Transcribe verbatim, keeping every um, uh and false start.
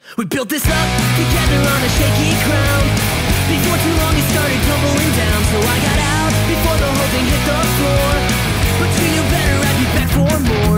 We built this up together on a shaky ground. Before too long it started tumbling down. So I got out before the whole thing hit the floor. But you knew better, I'd be back for more.